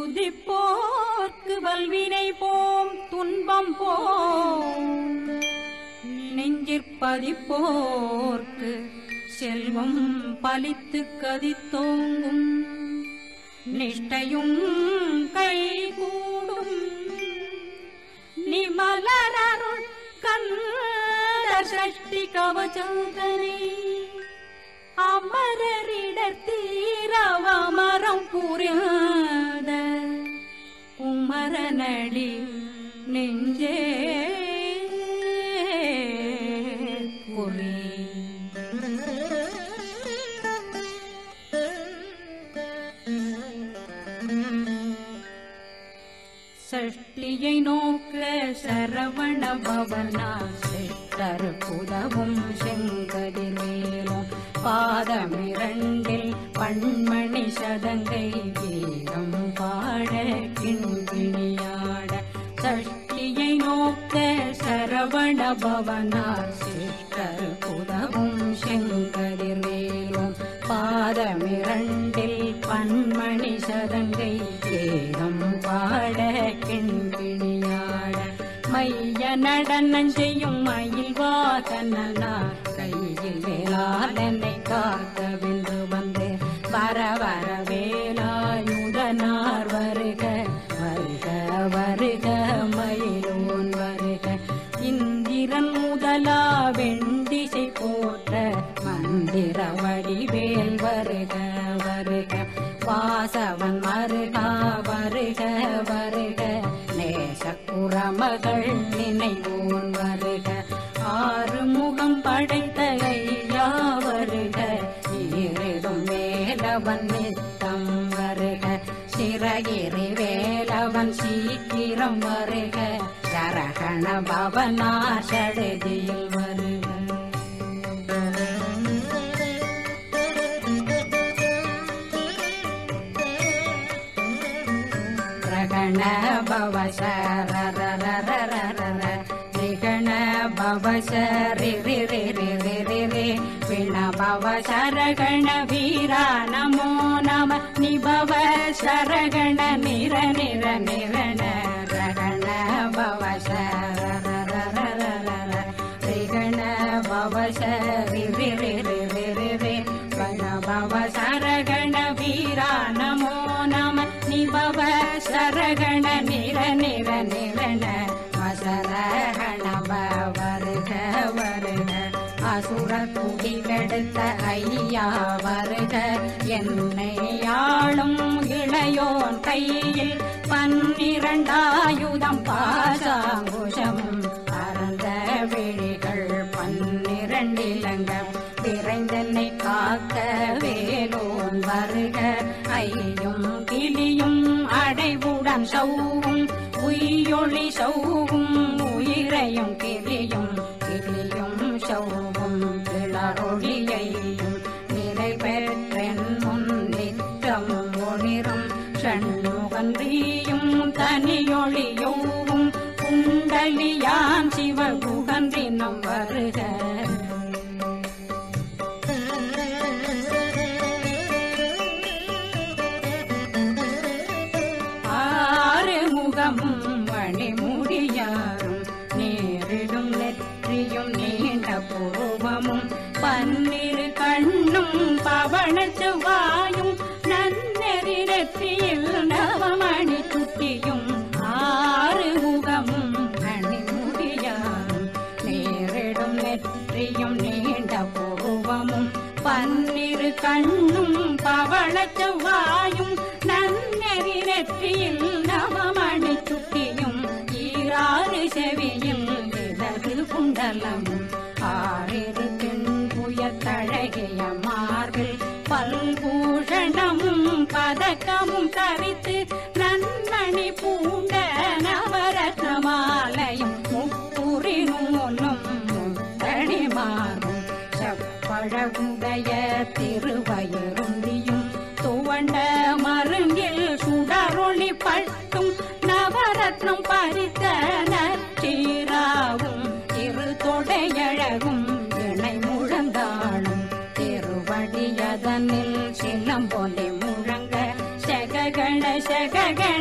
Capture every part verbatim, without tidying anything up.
துதிப்போர்க்கு வல்வினை போம் துன்பம் போம் நெஞ்சிற்பதிப்போர்க்கு செல்வம் பலித்து கதித்தோங்கும் நிஷ்டையும் கைகூடும் நிமலரருள் கந்த சஷ்டி கவசந்தனை அமரரிடத்தீரவமரம் புரியாத குமரனடி நெஞ்சே குறி சஷ்டியை நோக்க சரவண பவனா சித்தர் புதவும் செங்கதிர்வேலும் பாதமிரண்டில் பண்மணி சதங்கை கீதம் பாட கிண்கிணியாட சஷ்டியை நோக்க சரவண பவனார் சித்தர் புதவும் செங்கதிர்வேலும் பாதமிரண்டில் பண்மணி சதங்கை கீதம் பாட கிண்கிணியாட மைய நடனம் செய்யும் மயில் வாசனார் கையில் வேளாளனை காக்க வென்று வந்து வர வர வேலாயுதனார் வருக வருக வருக மயிலோன் வருக இந்திரன் முதலா வெண்டிசை போற்ற மந்திர வடிவேல் வருக வருக வாசவன் மருகா வருக வருக நேசக்குறமகள் நினைவோன் வருக ஆறு முகம் படைத்த ஐயா வருக ஈரிடும் வேலவன் நித்தம் வருக சிறகிரி வேலவன் சீக்கிரம் வருக சரகண பவனா சடுதியில் வருக ரகண பவ சரரரரரர ரிகண பவ சரி ரி ரி ரி ரி ரி ரி விண பவ சரகண வீரா நமோ நம நிபவ சரகண நிர நிர நிரண ரகண பவ சரரரரரர ரிகண பவ சரி ரி ரி ரி ரி ரி ரி விண பவ சரகண வீரா நமோ நம நிபவ சரகண நிர நிர நிரண வசரகண வருக வருக அசுர குடிவெடுத்த ஐயா வருக என்னை ஆளும் இளையோன் கையில் பன்னிரண்டாயுதம் பாசாங்குஷம் பரந்த விழிகள் பன்னிரண்டிலங்கம் விரைந்தனை காக்க வேலோன் வருக ஐயும் கிளியும் அடைவுடன் சௌவும் உயிரொளி சௌவும் உயிரையும் கிளியும் கிளியும் சௌவும் கிளரொளியையும் நிறைவேற்றென் முன் நித்தமும் ஒளிரும் ஷண்முகன்றியும் தனியொளியோவும் குண்டலியான் சிவகுகன்றினம் வருக மணிமுடியாரும் நேரிடும் நெற்றியும் நீண்ட பூர்வமும் பன்னிரு கண்ணும் பவன செவ்வாயும் நன்னெறி நெற்றியில் நவமணி சுட்டியும் ஆறு முகமும் மணிமுடியாரும் நேரிடும் நெற்றியும் நீண்ட பூர்வமும் பன்னிரு கண்ணும் பவள செவ்வாயும் நன்னெறி நெற்றியில் நவமணி சுட்டியும் ஈராறு செவியில் விதகு குண்டலமும் ஆறிரு தென்புய தழகிய மார்பில் பல்பூஷணமும் பதக்கமும் தரித்து நன்மணி பூண்ட நவரத்ன மாலையும் முப்புரி நூலும் முத்தணி மாறும் செப்பழகுடைய திருவயருந்தியும் துவண்ட மருங்கில் சுடரொளி பட்டும் நவரத்னம் பறித்த நச்சீராவும் இரு தொடையழகும் இணை முழந்தாளும் திருவடியதனில் சிலம்பொலி முழங்க சககண சககண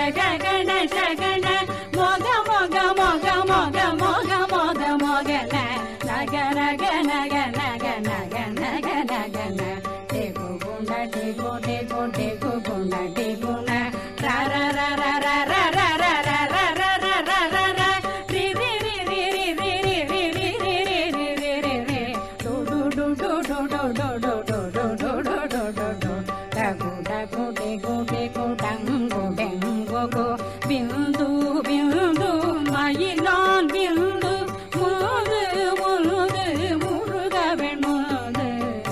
ಗಗನ ಶಗನ ಮೊಗ ಮೊಗ ಮೊಗ ಮೊಗ ಮೊಗ ಮೊಗ ಮೊಗನ ನಗ ನಗ ನಗ ನಗ ನಗ ನಗ ನಗನ ಟೇಗು ಗುಣ ಟೇಗು ಟೇಗು ಟೇಗು ಗುಣ ಟೇಗುಣ ರ ರ ರ ರ ರ ರ ರ ರ ರ ರ ರ ರ ರ ರ ರಿ ರಿ ರಿ ರಿ ರಿ ರಿ ರಿ ರಿ ರಿ ರಿ ರಿ ರಿ ರಿ ರಿ ರಿ ಡು ಡು ಡು ಡು ಡು ಡು ಡು ಡು ಡು ಡು ಡು ಡು ಡು ಡು ಡು ಡಗು ಡಗು ಡೆಗು ಡೆಗು ಡಂಗು ಡೆಂಗು ಗು ಬಿಂದು ಬಿಂದು மயிலான் விந்து முழுது முழுது முருகவன் முழுது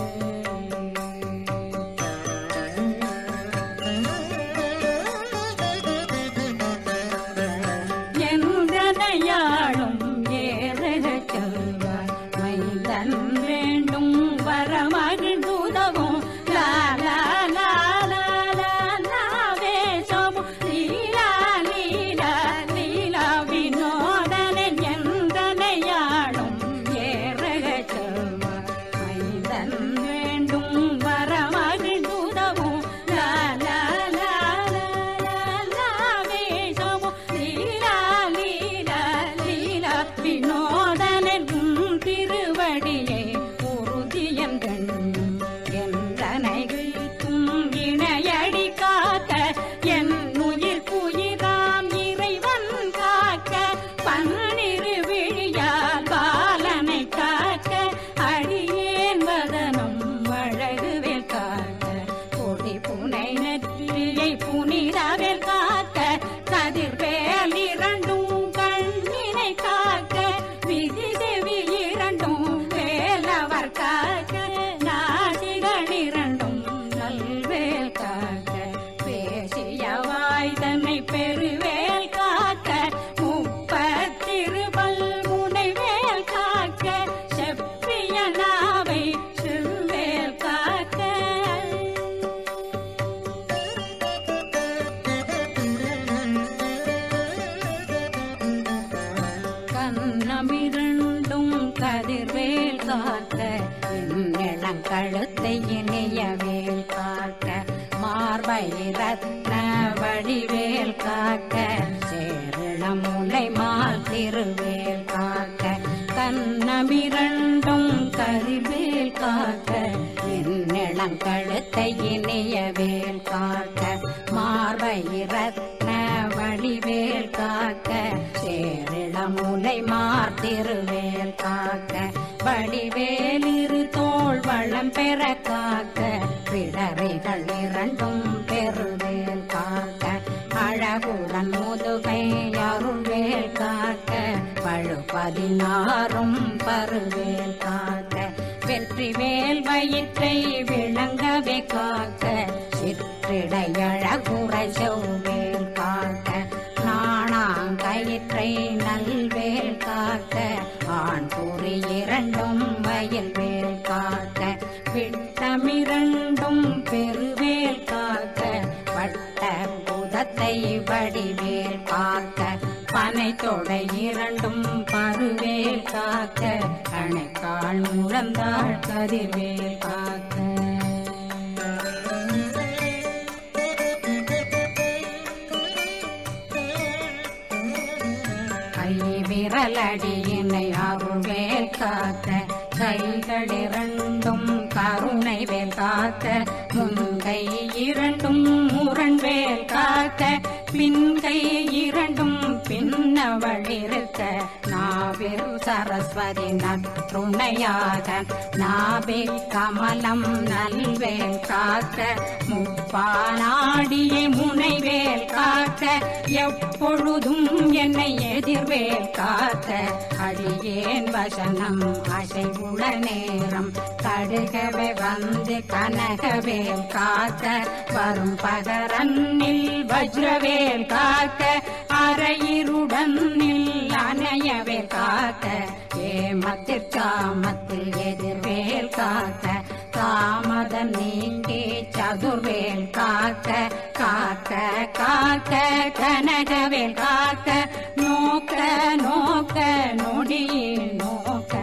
எந்தனையாளும் ஏறக செல்வார் மைந்தன் வேண்டும் வரமகிழ்ந்துதவும் லா லா லா லா லா லா வேஷமும் லீலா லீலா லீலா வினோதனன் எந்தனையாளும் ஏறக செல்வார் மைந்தன் வேண்டும் வரமகிழ்ந்துதவும் லா லா லா லா லா லா வேஷமும் லீலா லீலா லீலா வினோதனன் உன் திருவடியை உறுதியன் கண்ணும் எந்தனை வீழ்த்தும் இணையடி காக்க என் உயிர் குயிராம் இறைவன் காக்க பன்னிரு விழியால் பாலனை காக்க அடியேன் வதனம் வழகுவேல் காக்க கொடி புனை நெற்றியை புனிதவேல் காக்க கதிர்வேல் இரண்டும் கண்ணினை காக்க விதி செவி இரண்டும் வேலவர் காக்க நாசிகள் இரண்டும் நல்வேல் காக்க பேசிய வாய் தன்னை பெருவேல் காக்க முப்பத்திருபல் முனைவேல் காக்க செப்பிய நாவை செவ்வேல் காக்க கண்ணமிரண்டும் கதிர்வேல் காக்க என் கழுத்தை இணையவேல் காக்க மார்பை ரத்ன வடிவேல் காக்க சேரணம் முலை மால் திருவேல் காக்க கண்ணமிரண்டும் கதிர்வேல் காக்க என் கழுத்தை இணையவேல் காக்க மார்பை ரத்ன வடிவேல் காக்க சேரிளம் முலை மார் திருவேல் காக்க வடிவேல் இரு தோள் வளம் பெற காக்க பிடரைகள் இரண்டும் பெருவேல் காக்க அழகுடன் முதுகை அருள்வேல் காக்க பழு பதினாறும் பருவேல் காக்க வெற்றி வேல் வயிற்றை விளங்கவே காக்க சிற்றிடையழகுரை செவ்வேல் காக்க நாணாங்கயிற்றை நல்வேல் காக்க ஆண் குறி இரண்டும் வயல்வேல் காக்க விட்டமிரண்டும் பெருவேல் காக்க வட்ட புதத்தை வடிவேல் காக்க பனை தொடை இரண்டும் பருவேல் காக்க கணைக்கால் முழந்தாள் கதிர்வேல் காக்க கை விரலடியினை அருள்வேல் காக்க கைகள் இரண்டும் கருணை வேல் காக்க முன்கை இரண்டும் முரண்வேல் காக்க பின்கை இரண்டும் பின்னவழிருக்க நாவில் சரஸ்வதி நற்றுணையாக நாபி கமலம் நல்வேல் காக்க முப்பானாடியை முனைவேல் காக்க எப்பொழுதும் என்னை எதிர்வேல் காக்க அடியேன் வசனம் அசைவுள நேரம் கடுகவே வந்து கனகவேல் காக்க வரும் பகரன்னில் வஜ்ரவேல் காக்க அரையிருடன் அணையவேல் காக்க ஏமத்திற் காமத்தில் எதிர்வேல் காக்க காமதம் நீங்கி சதுர்வேல் காக்க காக்க காக்க கனகவேல் காக்க நோக்க நோக்க நொடியில் நோக்க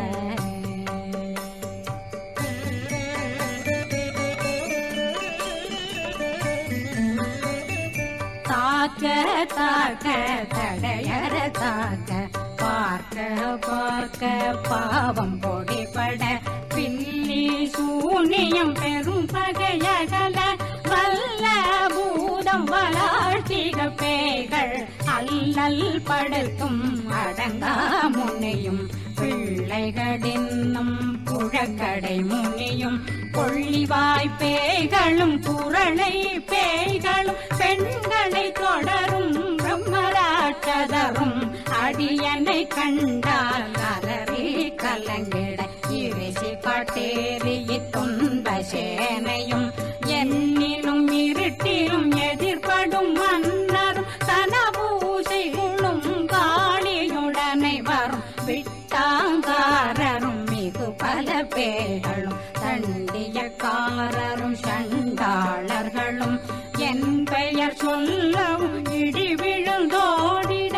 தா தாக்க தாக்க தடையற தாக்க பார்க்க பார்க்க பாவம் பொடிபட பில்லி சூனியம் பெரும் பகையகல வல்ல பூதம் வளாழ்த்திக பேய்கள் அல்லல் படுத்தும் அடங்கா முனையும் பிள்ளைகளின்னும் புழக்கடை முனியும் கொள்ளிவாய் பேய்களும் குரளை பேய்களும் பெண்களை தொடரும் பிரம்மராட்சதரும் அடியனை கண்டால் அலறி கலங்கிட இரிசி காட்டேறிய துன்ப சேனையும் என்னிலும் இருட்டிலும் எதிர்படும் மன்னரும் தனபூசைகளும் காளியுடனை வரும் விட்டாங்காரரும் மிகு பல பேர்களும் தண்டியக்காரரும் சண்டாளர்களும் என் பெயர் சொல்லவும் இடி விழுந்தோடிட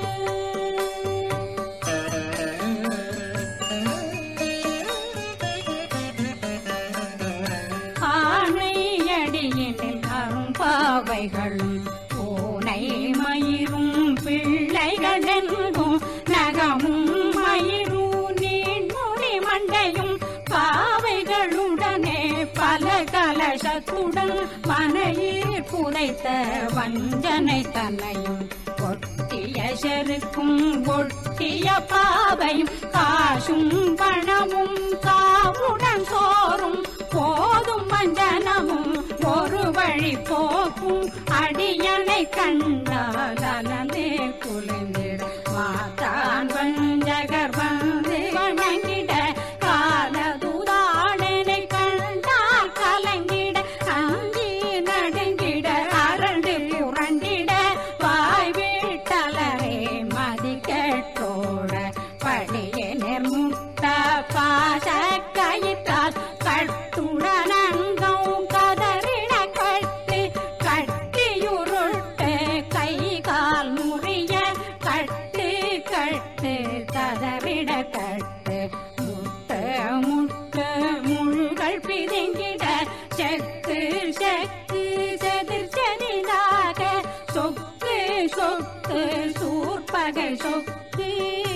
ஆணையடியினில் அரும்பாவைகளும் பூனை மயிரும் பிள்ளைகளெங்கும் நகமும் மயிரும் நீண்முடி மண்டையும் பாவைகளுடனே பல கலசத்துடன் மனையில் புதைத்த வஞ்சனை தன்னையும் ஒட்டிய செருக்கும் ஒட்டிய பாவையும் காசும் பணமும் காவுடன் சோறும் போதும் வஞ்சனமும் ஒரு வழி போக்கும் அடியனை கண்டால் அலந்தே குலைந்திட மாத்தான் வஞ்சகர் வந்து வணங்கிட காலதுதாடனை கண்டால் கலங்கிட அஞ்சி நடுங்கிட அரண்டு புரண்டிட வாய் வீட்டலரே மதி கேட்டோட படியனர் முட்ட பாச கயிற்றால் கட்டுடனங்கும் கதறிட கட்டு கட்டியுருட்டு கை கால் முறிய கட்டு கட்டு கதறிட கட்டு முட்ட முட்ட முள்கள் பிதுங்கிட செக்கு செக்கு செதிர் செதிதாக சொக்கு சொக்கு சூர்பகை சொக்கு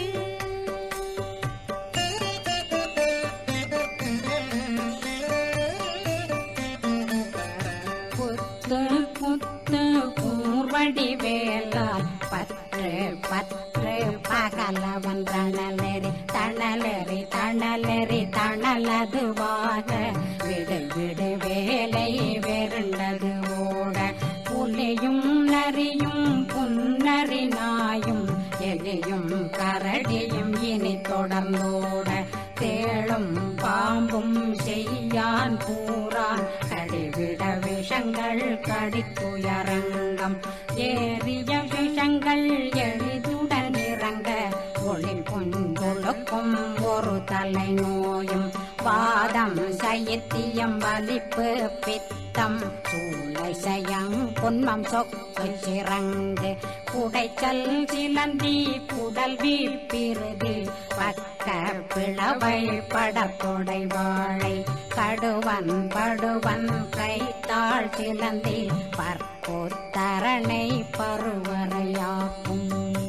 கூர்வடி வேலால் பற்று பற்று பகலவன் தணலெறி தணலெறி தணலெறி தணலதுவாக விடு விடு வேலை வெருண்டது ஓட புலியும் நரியும் புன்னரி நாயும் எலியும் கரடியும் இனி தொடர்ந்தோட தேளும் பாம்பும் செய்யான் கூறான் கடிவிட விஷங்கள் கடித்துயரங்கம் ஏறிய விஷங்கள் எளிதுடன் இறங்க ஒளில் பொன்பொழுக்கும் ஒரு தலை நோயும் வாதம் சைத்தியம் வலிப்பு பித்தம் சூளை சயம் பொன்மம் சொக்கு சிறங்கு குடைச்சல் சிலந்தி குடல் வீப்பிருதி பக்க பிளவை படத்தொடை வாழை கடுவன் படுவன் கைத்தாள் சிலந்தி பற்போத்தரணை பருவரையாக்கும்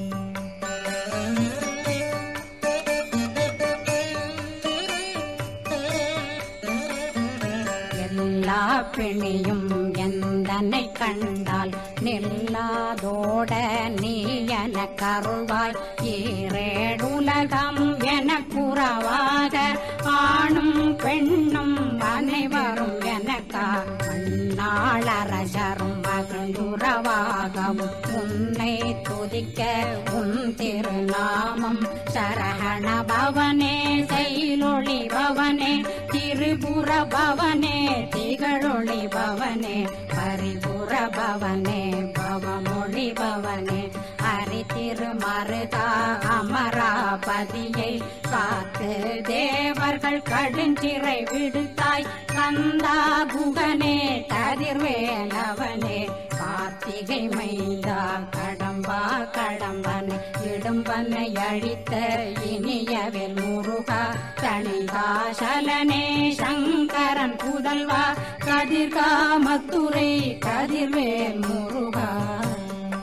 எல்லா பிணியும் எந்தனை கண்டால் நில்லாதோட நீ என கருள்வாய் ஈரேடுலகம் என குறவாக ஆணும் பெண்ணும் அனைவரும் எனக்கா மண்ணாளரசரும் மகிழ்ந்துறவாகவும் உன்னை துதிக்க உன் திருநாமம் சரஹண பவனே செயலொளி பவனே திரிபுர பவனே திகழொளி பவனே பரிபுர பவனே பவமொழி பவனே ஹரி திருமருகா அமராபதியை காத்து தேவர்கள் கடுஞ்சிறை விடுத்தாய் கந்தா குகனே கதிர்வேலவனே கார்த்திகை மைந்தா கடம்பா கடம்பனை இடும்பனை அழித்த இனியவேல் முருகா தணிகாசலனே சங்கரன் புதல்வா கதிர்காமத்துரை கதிர்வேல் முருகா.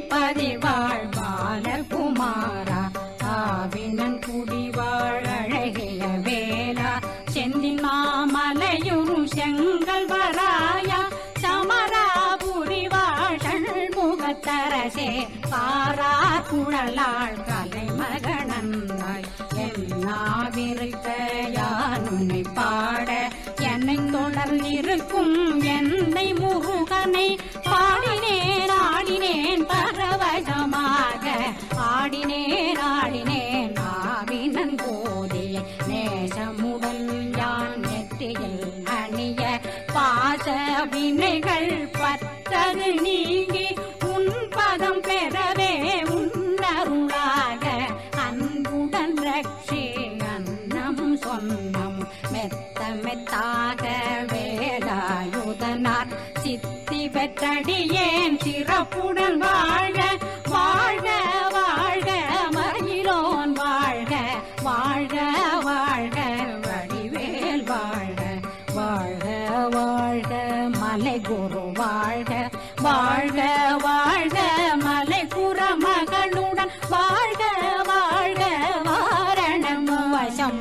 பதிவாழ் பாலகுமாரா ஆவினன் குடிவாழ் அழகிய வேலா செந்தின் மாமலையுறு செங்கல் வராயா சமராபுரி வாழல் முகத்தரசே பாரா குழலாள் கலைமகனந்தாய் என்னாவிருக்க யானுனை பாட என்னை தொடர்ந்திருக்கும் என்னை முருகனை பாடினேன் ஆடினேன் பரவசமாக ஆடினேன் ஆடினேன் ஆவினன் போதிய நேசமுடன் யான் நெற்றியில் அணிய பாச வினைகள் பற்றது நீங்கி உன் பதம் பெறவே உன்னருளாக அன்புடன் ரட்சி அன்னம் சொன்னம் மெத்த மெத்தாக வேலாயுதனார் சித்தி பெற்றடியேன் சிறப்புடன் வாழ வாழ்க வாழ்க மயிலோன் வாழ்க வாழ்க வாழ்க வடிவேல் வாழ்க வாழ்க வாழ்க மலை குரு வாழ்க வாழ்க வாழ்க மலை குறமகளுடன் வாழ்க வாழ்க வாரணம் வசம்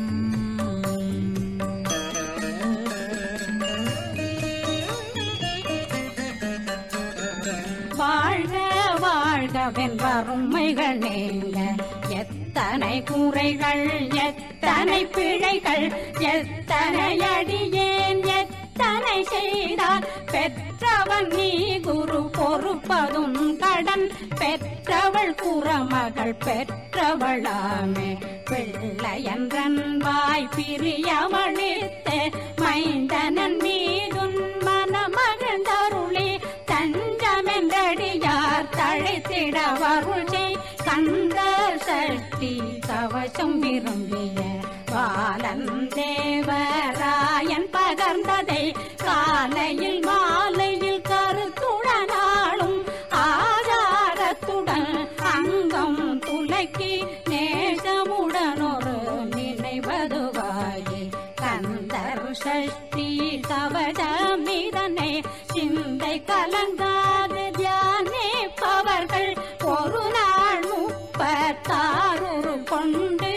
வாழ்க வாழ்க வெண்வறுமைகள் நீங்க எத்தனை குறைகள் எத்தனை பிழைகள் எத்தனை அடியேன் எத்தனை செய்தால் பெற்றவன் நீ குரு பொறுப்பதும் கடன் பெற்றவள் குறமகள் பெற்றவளாமே பிள்ளையன்றன் வாய் பிரியமளித்து மைந்தனன் மீதுன் மனமகிழ்ந்தருளி தஞ்சமென்றடியார் தழைத்திட வருளை கந்த சக்தி கவசம் விரும்பிய பாலன் தேவராயன் பகர்ந்ததை காலையில் மாலையில் கருத்துடனாலும் ஆதாரத்துடன் அங்கம் துலக்கி நேசமுடனொரு நினைவதுவாகி கந்தர் சஷ்டி கவசமிதனை சிந்தை கலங்காது தியானிப்பவர்கள் ஒரு நாள் முப்பத்தாறு கொண்டு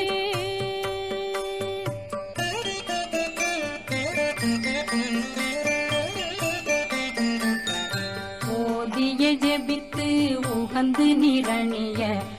ஓதிய ஜெபித்து உகந்து நிரணிய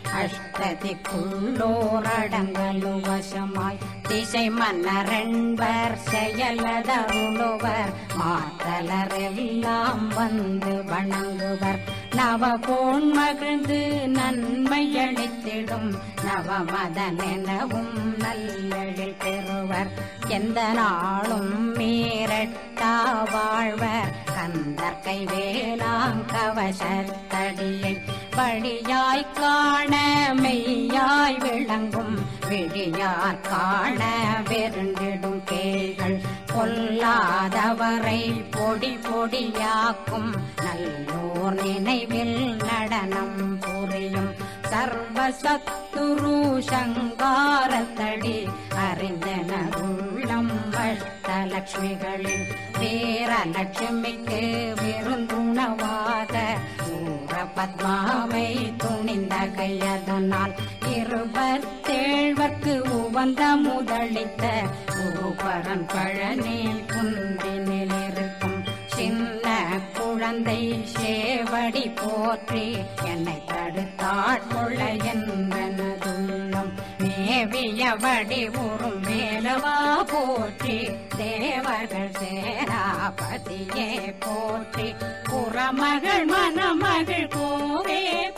அஷ்டதிக்குள்ளோரடங்கலும் வசமாய் திசை மன்னரென்பர் செயலதருளுவர் மாற்றலரெல்லாம் வந்து வணங்குவர் நவகோன் மகிழ்ந்து நன்மையளித்திடும் நவமதனெனவும் நல்லெழில் பெறுவர் எந்த நாளும் மீறட்டா வாழ்வர் கந்தர் கைவேலாங்கவசத்தடியை படியாய் காண மெய்யாய் விளங்கும் விழியார் காண வெருண்டிடும் கேள்கள் பொல்லாதவரை பொடி பொடியாக்கும் நல்லோர் நினைவில் நடனம் புரியும் சர்வசத்துரு சங்காரத்தடி அறிந்தனருள்ளம் அஷ்டலட்சுமிகளில் வீரலட்சுமிக்கு விருந்துணவாக பத்மாவை துணிந்த கையதனால் இருபத்தேழ்வர்க்கு உவந்த முதலித்த குருபரன் பழனில் குந்தினில் இருக்கும் சின்ன குழந்தை சேவடி போற்றி என்னை தடுத்தாட்கொள்ள என்பனதுள்ளம் மேவிய வடிவுறும் மேலவா போற்றி தேவர்கள் சேனாபதியே போற்றி புறமகள் மணமகள் கோவே